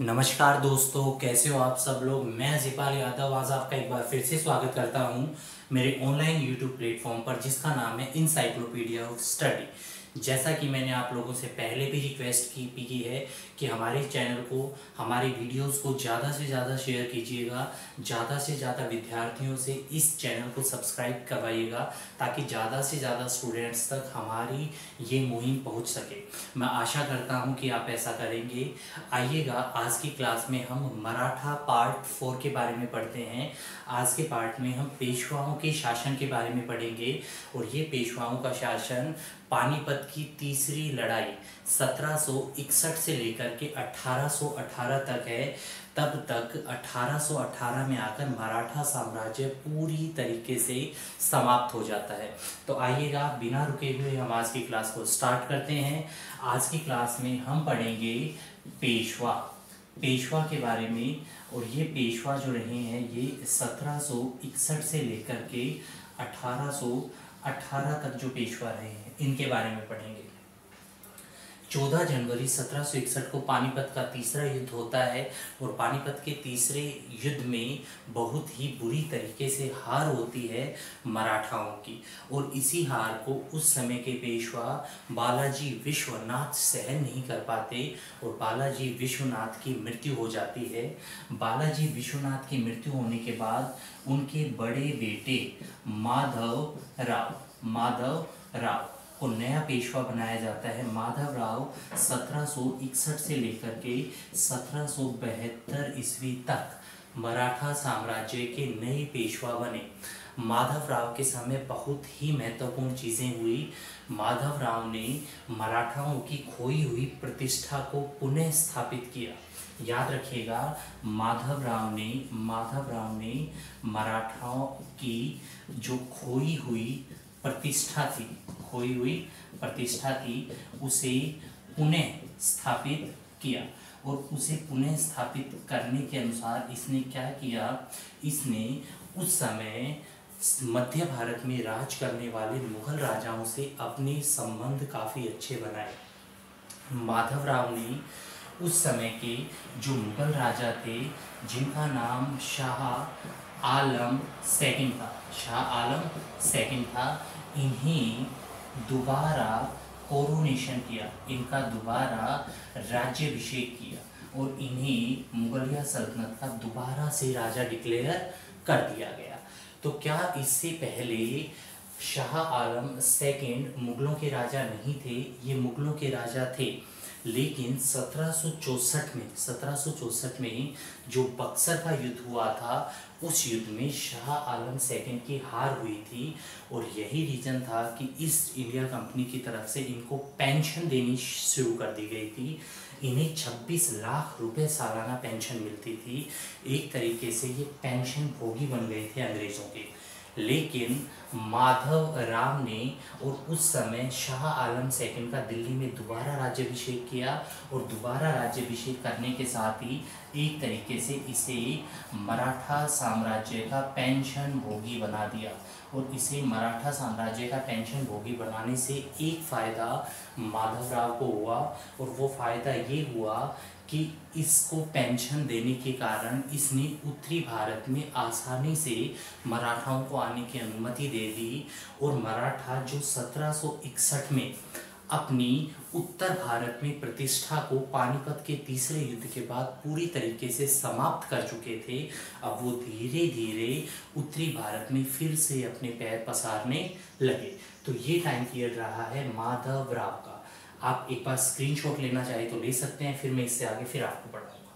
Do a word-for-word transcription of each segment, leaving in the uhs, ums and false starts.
नमस्कार दोस्तों, कैसे हो आप सब लोग। मैं जिपाल यादव आज आपका एक बार फिर से स्वागत करता हूं मेरे ऑनलाइन यूट्यूब प्लेटफॉर्म पर, जिसका नाम है इनसाइक्लोपीडिया ऑफ स्टडी। जैसा कि मैंने आप लोगों से पहले भी रिक्वेस्ट की की है कि हमारे चैनल को, हमारे वीडियोस को ज़्यादा से ज़्यादा शेयर कीजिएगा, ज़्यादा से ज़्यादा विद्यार्थियों से इस चैनल को सब्सक्राइब करवाइएगा, ताकि ज़्यादा से ज़्यादा स्टूडेंट्स तक हमारी ये मुहिम पहुंच सके। मैं आशा करता हूं कि आप ऐसा करेंगे। आइएगा, आज की क्लास में हम मराठा पार्ट फोर के बारे में पढ़ते हैं। आज के पार्ट में हम पेशवाओं के शासन के बारे में पढ़ेंगे, और ये पेशवाओं का शासन पानीपत की तीसरी लड़ाई सत्रह सौ इकसठ से लेकर के अठारह सौ अठारह तक है। तब तक अठारह सौ अठारह में आकर मराठा साम्राज्य पूरी तरीके से समाप्त हो जाता है। तो आइएगा, बिना रुके हुए हम आज की क्लास को स्टार्ट करते हैं। आज की क्लास में हम पढ़ेंगे पेशवा पेशवा के बारे में। और ये पेशवा जो रहे हैं, ये सत्रह सौ इकसठ से लेकर के अठारह सौ अठारह तक जो पेशवा रहे हैं, इनके बारे में पढ़ेंगे। चौदह जनवरी सत्रह सौ इकसठ को पानीपत का तीसरा युद्ध होता है, और पानीपत के तीसरे युद्ध में बहुत ही बुरी तरीके से हार होती है मराठाओं की। और इसी हार को उस समय के पेशवा बालाजी विश्वनाथ सहन नहीं कर पाते, और बालाजी विश्वनाथ की मृत्यु हो जाती है। बालाजी विश्वनाथ की मृत्यु होने के बाद उनके बड़े बेटे माधव राव माधव राव को नया पेशवा बनाया जाता है। माधव राव सत्रह सौ इकसठ से लेकर के सत्रह सौ बहत्तर ईस्वी तक मराठा साम्राज्य के नए पेशवा बने। माधव राव के समय बहुत ही महत्वपूर्ण चीज़ें हुई। माधव राव ने मराठाओं की खोई हुई प्रतिष्ठा को पुनः स्थापित किया। याद रखिएगा, माधव राव ने माधव राव ने मराठाओं की जो खोई हुई प्रतिष्ठा थी खोई हुई प्रतिष्ठा थी उसे पुनः स्थापित किया। और उसे पुनः स्थापित करने के अनुसार इसने क्या किया, इसने उस समय मध्य भारत में राज करने वाले मुगल राजाओं से अपने संबंध काफ़ी अच्छे बनाए। माधव राव ने उस समय के जो मुगल राजा थे, जिनका नाम शाह आलम सेकंड था शाह आलम सेकंड था इन्हें दोबारा कोरोनेशन किया, इनका दोबारा राज्याभिषेक किया, और इन्हें मुगलिया सल्तनत का दोबारा से राजा डिक्लेयर कर दिया गया। तो क्या इससे पहले शाह आलम सेकंड मुगलों के राजा नहीं थे? ये मुगलों के राजा थे, लेकिन सत्रह सौ चौसठ में सत्रह सौ चौसठ में जो बक्सर का युद्ध हुआ था, उस युद्ध में शाह आलम सेकंड की हार हुई थी। और यही रीज़न था कि ईस्ट इंडिया कंपनी की तरफ से इनको पेंशन देनी शुरू कर दी गई थी। इन्हें छब्बीस लाख रुपए सालाना पेंशन मिलती थी। एक तरीके से ये पेंशन भोगी बन गए थे अंग्रेज़ों के। लेकिन माधव राव ने और उस समय शाह आलम सेकंड का दिल्ली में दोबारा राज्याभिषेक किया, और दोबारा राज्याभिषेक करने के साथ ही एक तरीके से इसे मराठा साम्राज्य का पेंशन भोगी बना दिया। और इसे मराठा साम्राज्य का पेंशन भोगी बनाने से एक फ़ायदा माधव राव को हुआ, और वो फ़ायदा ये हुआ कि इसको पेंशन देने के कारण इसने उत्तरी भारत में आसानी से मराठाओं को आने की अनुमति दे दी। और मराठा जो सत्रह सौ इकसठ में अपनी उत्तर भारत में प्रतिष्ठा को पानीपत के तीसरे युद्ध के बाद पूरी तरीके से समाप्त कर चुके थे, अब वो धीरे धीरे उत्तरी भारत में फिर से अपने पैर पसारने लगे। तो ये टाइम पीरियड रहा है माधव राव का। आप एक बार स्क्रीनशॉट लेना चाहे तो ले सकते हैं, फिर मैं इससे आगे फिर आपको पढ़ाऊंगा।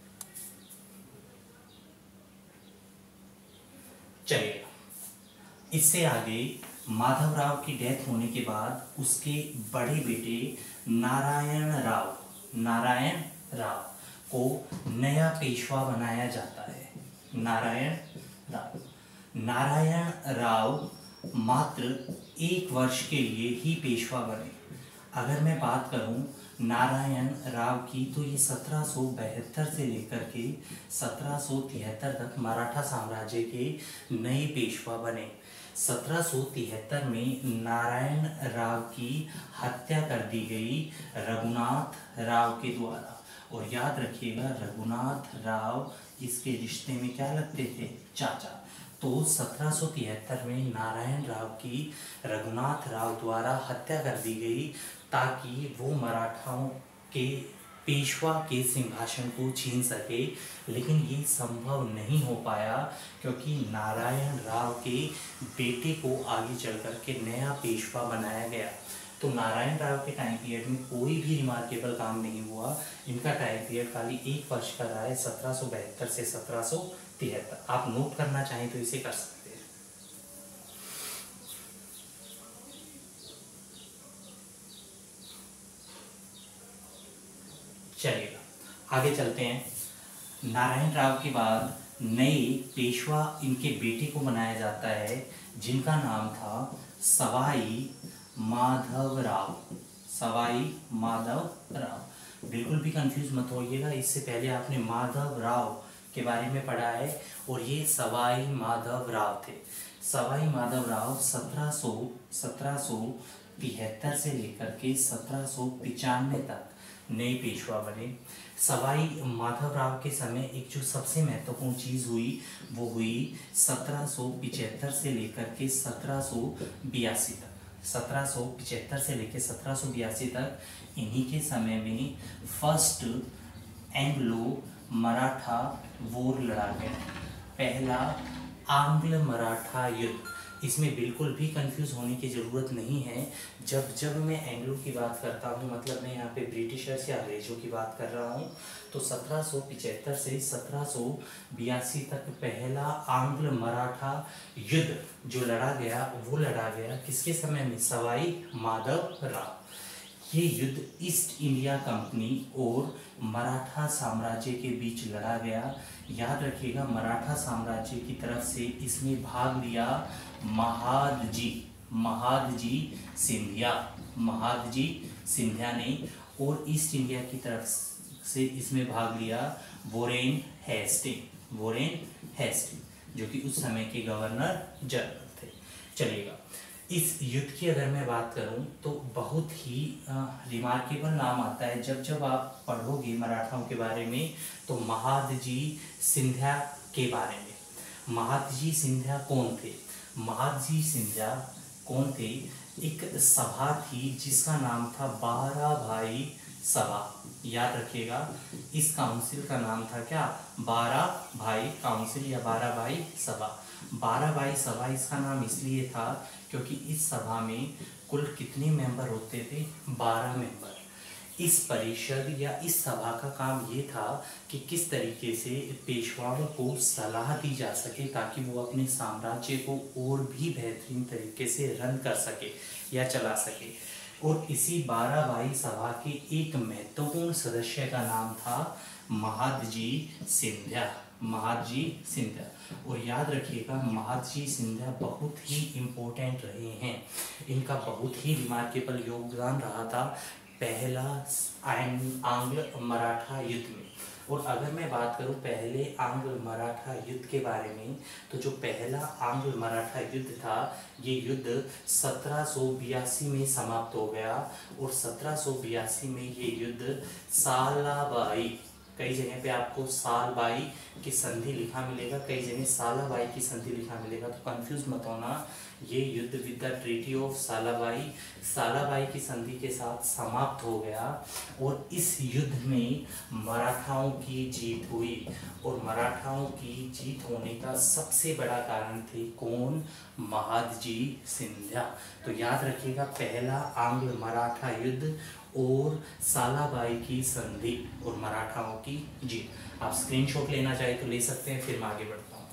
चलिए, इससे आगे माधव राव की डेथ होने के बाद उसके बड़े बेटे नारायण राव नारायण राव को नया पेशवा बनाया जाता है। नारायण राव नारायण राव मात्र एक वर्ष के लिए ही पेशवा बने। अगर मैं बात करूं नारायण राव की, तो ये सत्रह सौ बहत्तर से लेकर के सत्रह सौ तिहत्तर तक मराठा साम्राज्य के नए पेशवा बने। सत्रह सौ तिहत्तर में नारायण राव की हत्या कर दी गई रघुनाथ राव के द्वारा, और याद रखिएगा रघुनाथ राव इसके रिश्ते में क्या लगते थे, चाचा। तो सत्रह सौ तिहत्तर में नारायण राव की रघुनाथ राव द्वारा हत्या कर दी गई ताकि वो मराठाओं के पेशवा के सिंहासन को छीन सके, लेकिन ये संभव नहीं हो पाया क्योंकि नारायण राव के बेटे को आगे चल कर के नया पेशवा बनाया गया। तो नारायण राव के टाइम पीरियड में कोई भी रिमार्केबल काम नहीं हुआ। इनका टाइम पीरियड खाली एक वर्ष का रहा है, सत्रह सौ बहत्तर से सत्रह सौ तिहत्तर। आप नोट करना चाहें तो इसे कर सकते हैं। चलिएगा आगे चलते हैं। नारायण राव के बाद नए पेशवा इनके बेटे को बनाया जाता है जिनका नाम था सवाई माधवराव। सवाई माधवराव, बिल्कुल भी कंफ्यूज मत होइएगा, इससे पहले आपने माधवराव के बारे में पढ़ा है और ये सवाई माधवराव थे। सवाई माधवराव सत्रह सौ सत्रह सौ तिहत्तर से लेकर के सत्रह सौ पिचानवे तक नए पेशवा बने। सवाई माधवराव के समय एक जो सबसे महत्वपूर्ण चीज़ हुई वो हुई सत्रह सौ पिचहत्तर से लेकर के सत्रह सौ बयासी तक। सत्रह सौ पिचहत्तर से लेकर सत्रह सौ बयासी तक इन्हीं के समय में फर्स्ट एंग्लो मराठा वॉर लड़ा गया, पहला आंग्ल मराठा युद्ध। इसमें बिल्कुल भी कंफ्यूज होने की ज़रूरत नहीं है। जब जब मैं एंग्लो की बात करता हूँ मतलब मैं यहाँ पे ब्रिटिशर्स या अंग्रेज़ों की बात कर रहा हूँ, तो सत्रह सौ पिचहत्तर से सत्रह सौ बयासी तक पहला आंग्ल मराठा युद्ध जो लड़ा गया वो लड़ा गया किसके समय में, सवाई माधवराव। ये युद्ध ईस्ट इंडिया कंपनी और मराठा साम्राज्य के बीच लड़ा गया। याद रखिएगा मराठा साम्राज्य की तरफ से इसमें भाग लिया महादजी महादजी सिंधिया महादजी सिंधिया ने, और ईस्ट इंडिया की तरफ से इसमें भाग लिया वोरेन हेस्टिंग वोरेन हेस्टिंग जो कि उस समय के गवर्नर जनरल थे। चलिएगा इस युद्ध की अगर मैं बात करूं तो बहुत ही रिमार्केबल नाम आता है। जब जब आप पढ़ोगे मराठाओं के बारे में तो महादजी सिंधिया के बारे में। महादजी सिंधिया कौन थे? महादजी सिंधिया कौन थे? एक सभा थी जिसका नाम था बारह भाई सभा। याद रखिएगा इस काउंसिल का नाम था क्या, बारह भाई काउंसिल या बारह भाई सभा। बारह भाई सभा इसका नाम इसलिए था क्योंकि इस सभा में कुल कितने मेंबर होते थे, बारह मेंबर। इस परिषद या इस सभा का काम ये था कि किस तरीके से पेशवाओं को सलाह दी जा सके ताकि वो अपने साम्राज्य को और भी बेहतरीन तरीके से रन कर सके या चला सके। और इसी बारह भाई सभा के एक महत्वपूर्ण सदस्य का नाम था महादजी सिंधिया महादजी सिंधिया। और याद रखिएगा महादजी सिंधिया बहुत ही इम्पोर्टेंट रहे हैं। इनका बहुत ही रिमार्केबल योगदान रहा था पहला आंग्ल मराठा युद्ध में। और अगर मैं बात करूं पहले आंग्ल मराठा युद्ध के बारे में तो जो पहला आंग्ल मराठा युद्ध था ये युद्ध सत्रह सौ बयासी में समाप्त हो गया। और सत्रह सौ बयासी में ये युद्ध सालाबाई, कई जगह पे आपको सालबाई की संधि लिखा मिलेगा, कई जगह सालाबाई की संधि लिखा मिलेगा, तो कंफ्यूज मत होना। ये युद्ध with the treaty of Salbai Salbai की संधि के साथ समाप्त हो गया। और इस युद्ध में मराठाओं की जीत हुई। और मराठाओं की जीत होने का सबसे बड़ा कारण थे कौन, महादजी सिंधिया। तो याद रखिएगा पहला आंग्ल मराठा युद्ध और सालाबाई की संधि और मराठाओं की जीत। आप स्क्रीनशॉट लेना चाहे तो ले सकते हैं, फिर मैं आगे बढ़ता हूँ।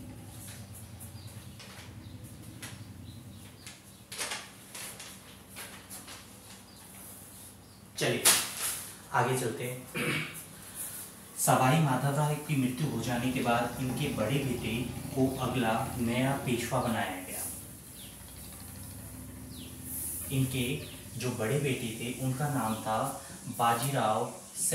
चलिए आगे चलते हैं। सवाई माधवराव की मृत्यु हो जाने के बाद इनके बड़े बेटे को अगला नया पेशवा बनाया गया। इनके जो बड़े बेटे थे उनका नाम था Bajirao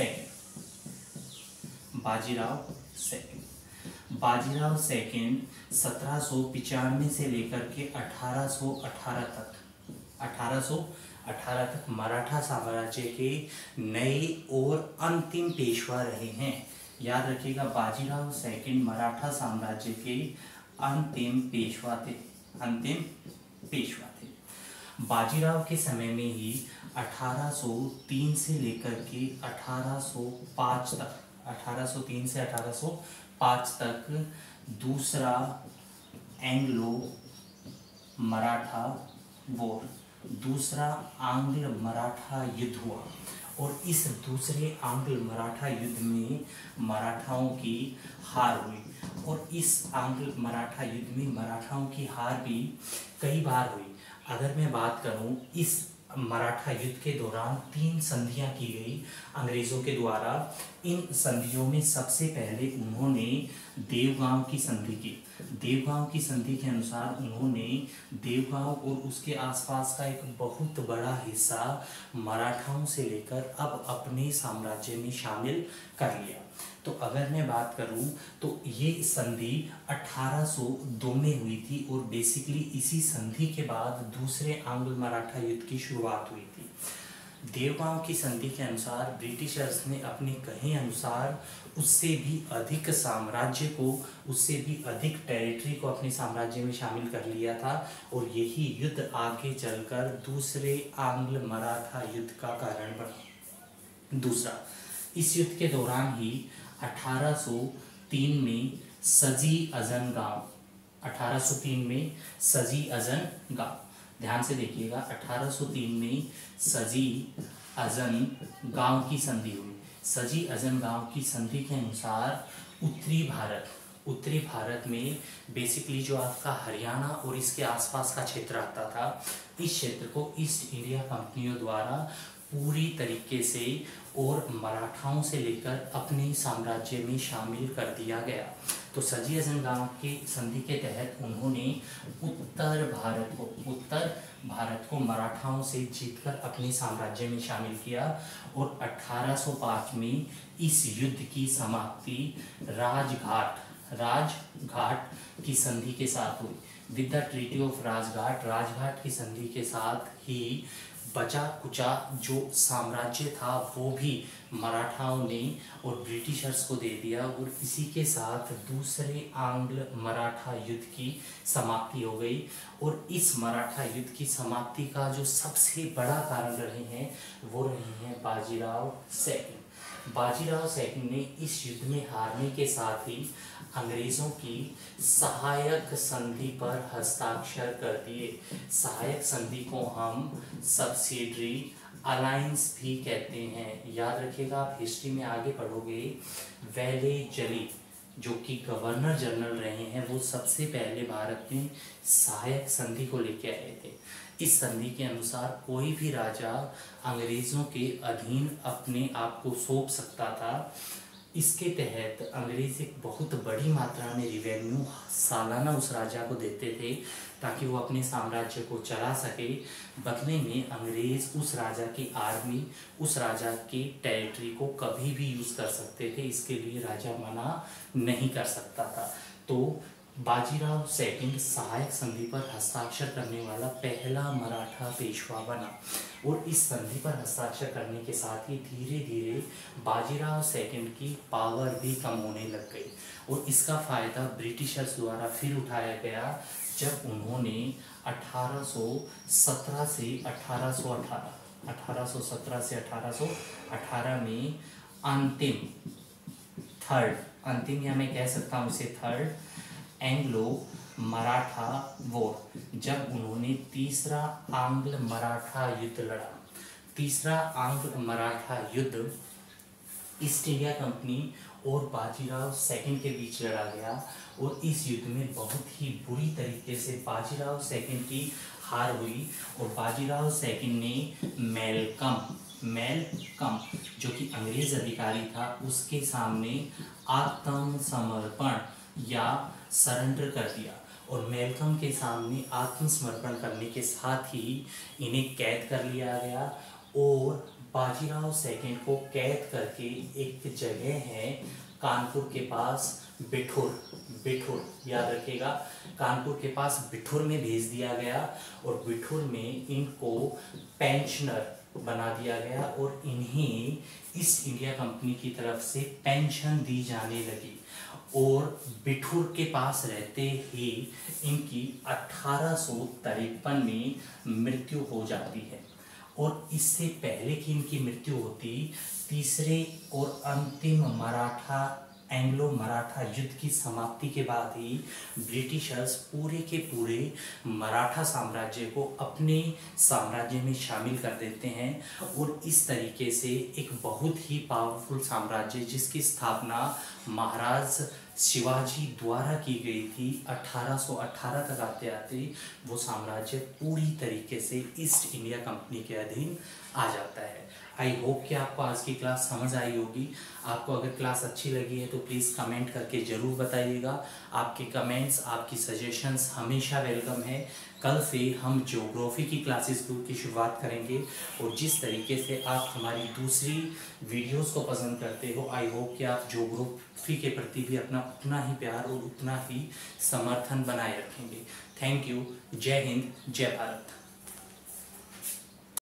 second Bajirao second Bajirao second सत्रह सौ पिचानवे से लेकर के अठारह सौ अठारह तक अठारह सौ अठारह तक मराठा साम्राज्य के नए और अंतिम पेशवा रहे हैं। याद रखिएगा, बाजीराव सेकंड मराठा साम्राज्य के अंतिम पेशवा थे, अंतिम पेशवा थे। बाजीराव के समय में ही अठारह सौ तीन से लेकर के अठारह सौ पाँच तक, अठारह सौ तीन से अठारह सौ पाँच तक दूसरा एंग्लो मराठा वॉर, दूसरा आंग्ल मराठा युद्ध हुआ। और इस दूसरे आंग्ल मराठा युद्ध में मराठाओं की हार हुई। और इस आंग्ल मराठा युद्ध में मराठाओं की हार भी कई बार हुई। अगर मैं बात करूं, इस मराठा युद्ध के दौरान तीन संधियां की गई अंग्रेज़ों के द्वारा। इन संधियों में सबसे पहले उन्होंने देवगांव की संधि की। देवगांव की संधि के अनुसार उन्होंने देवगांव और उसके आसपास का एक बहुत बड़ा हिस्सा मराठाओं से लेकर अब अपने साम्राज्य में शामिल कर लिया। तो अगर मैं बात करूं तो ये संधि अठारह सौ दो में हुई थी और बेसिकली इसी संधि के बाद दूसरे आंग्ल मराठा युद्ध की शुरुआत हुई थी। देवगांव की संधि के अनुसार ब्रिटिशर्स ने अपने कहे अनुसार उससे भी अधिक साम्राज्य को, उससे भी अधिक टेरिटरी को अपने साम्राज्य में शामिल कर लिया था। और यही युद्ध आगे चलकर दूसरे आंग्ल मराठा युद्ध का कारण बना। दूसरा, इस युद्ध के दौरान ही अठारह सौ तीन में सजी अजन गांव, अठारह सौ तीन में सजी अजन गांव, ध्यान से देखिएगा, अठारह सौ तीन में सजी अजन गांव की संधि हुई। सजी अजन गांव की संधि के अनुसार उत्तरी भारत, उत्तरी भारत में बेसिकली जो आपका हरियाणा और इसके आसपास का क्षेत्र आता था, इस क्षेत्र को ईस्ट इंडिया कंपनियों द्वारा पूरी तरीके से और मराठाओं से लेकर अपने साम्राज्य में शामिल कर दिया गया। तो सजी अजन गांव के संधि के तहत उन्होंने उत्तर भारत को उत्तर भारत को मराठाओं से जीतकर अपने साम्राज्य में शामिल किया। और अठारह सौ पाँच में इस युद्ध की समाप्ति राजघाट राजघाट की संधि के साथ हुई। With the treaty of Rajghat, Rajghat की संधि के साथ ही बचा कुचा जो साम्राज्य था वो भी मराठाओं ने और ब्रिटिशर्स को दे दिया। और इसी के साथ दूसरे आंग्ल मराठा युद्ध की समाप्ति हो गई। और इस मराठा युद्ध की समाप्ति का जो सबसे बड़ा कारण रहे हैं वो रहे हैं बाजीराव सेकंड। बाजीराव सेकंड ने इस युद्ध में हारने के साथ ही अंग्रेज़ों की सहायक संधि पर हस्ताक्षर कर दिए। सहायक संधि को हम सब्सिडरी अलायंस भी कहते हैं। याद रखिएगा, आप हिस्ट्री में आगे पढ़ोगे, वेले जली जो कि गवर्नर जनरल रहे हैं, वो सबसे पहले भारत में सहायक संधि को लेके आए थे। इस संधि के अनुसार कोई भी राजा अंग्रेज़ों के अधीन अपने आप को सौंप सकता था। इसके तहत अंग्रेज एक बहुत बड़ी मात्रा में रिवेन्यू सालाना उस राजा को देते थे ताकि वो अपने साम्राज्य को चला सके। बदले में अंग्रेज उस राजा की आर्मी, उस राजा की टेरिटरी को कभी भी यूज़ कर सकते थे। इसके लिए राजा मना नहीं कर सकता था। तो बाजीराव सेकंड सहायक संधि पर हस्ताक्षर करने वाला पहला मराठा पेशवा बना। और इस संधि पर हस्ताक्षर करने के साथ ही धीरे धीरे बाजीराव सेकंड की पावर भी कम होने लग गई। और इसका फ़ायदा ब्रिटिशर्स द्वारा फिर उठाया गया जब उन्होंने अठारह सौ सत्रह से अठारह सौ अठारह अठारह सौ सत्रह से अठारह सौ अठारह में अंतिम थर्ड अंतिम या मैं कह सकता हूँ इसे थर्ड एंग्लो मराठा वॉर, जब उन्होंने तीसरा आंग्ल मराठा युद्ध लड़ा। तीसरा आंग्ल मराठा युद्ध ईस्ट इंडिया कंपनी और बाजीराव सेकंड के बीच लड़ा गया। और इस युद्ध में बहुत ही बुरी तरीके से बाजीराव सेकंड की हार हुई। और बाजीराव सेकंड ने मेलकम मेलकम जो कि अंग्रेज अधिकारी था उसके सामने आत्मसमर्पण या सरेंडर कर दिया। और मेलकम के सामने आत्मसमर्पण करने के साथ ही इन्हें कैद कर लिया गया। और बाजीराव सेकंड को कैद करके एक जगह है कानपुर के पास बिठूर, बिठूर याद रखिएगा, कानपुर के पास बिठूर में भेज दिया गया और बिठूर में इनको पेंशनर बना दिया गया और इन्हें ईस्ट इंडिया कंपनी की तरफ से पेंशन दी जाने लगी और बिठूर के पास रहते ही इनकी अठारह सौ तिरपन में मृत्यु हो जाती है। और इससे पहले कि इनकी मृत्यु होती, तीसरे और अंतिम मराठा एंग्लो मराठा युद्ध की समाप्ति के बाद ही ब्रिटिशर्स पूरे के पूरे मराठा साम्राज्य को अपने साम्राज्य में शामिल कर देते हैं और इस तरीके से एक बहुत ही पावरफुल साम्राज्य जिसकी स्थापना महाराज शिवाजी द्वारा की गई थी अठारह सौ अठारह तक आते आते वो साम्राज्य पूरी तरीके से ईस्ट इंडिया कंपनी के अधीन आ जाता है। आई होप कि आपको आज की क्लास समझ आई होगी। आपको अगर क्लास अच्छी लगी है तो प्लीज़ कमेंट करके ज़रूर बताइएगा। आपके कमेंट्स, आपकी सजेशंस हमेशा वेलकम है। कल से हम ज्योग्राफी की क्लासेस की शुरुआत करेंगे और जिस तरीके से आप हमारी दूसरी वीडियोस को पसंद करते हो, आई होप कि आप ज्योग्राफी के प्रति भी अपना उतना ही प्यार और उतना ही समर्थन बनाए रखेंगे। Thank you. जय हिंद, जय भारत।